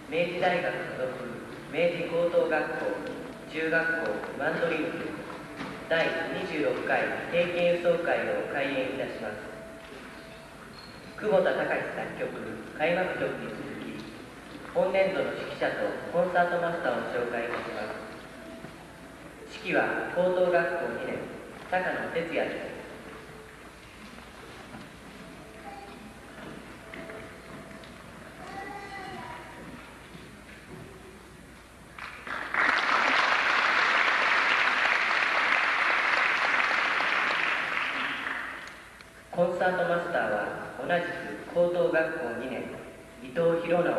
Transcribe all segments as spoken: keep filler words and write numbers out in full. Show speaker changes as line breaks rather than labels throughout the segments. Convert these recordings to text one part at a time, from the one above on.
明治大学附属明治高等学校中学校マンドリン部だいにじゅうろっかい定期演奏会を開演いたします。久保田隆作曲開幕曲に続き、本年度の指揮者とコンサートマスターを紹介いたします。指揮は高等学校にねん高野哲也です。コンサートマスターは同じく高等学校にねん伊藤博直です。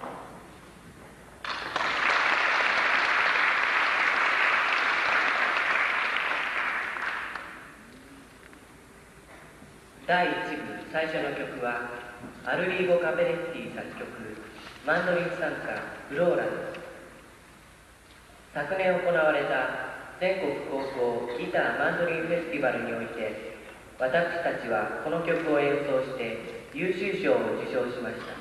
だいいち部最初の曲はアルリーゴ・カペレッティ作曲マンドリン賛歌フローラです。昨年行われた全国高校ギターマンドリンフェスティバルにおいて、私たちはこの曲を演奏して優秀賞を受賞しました。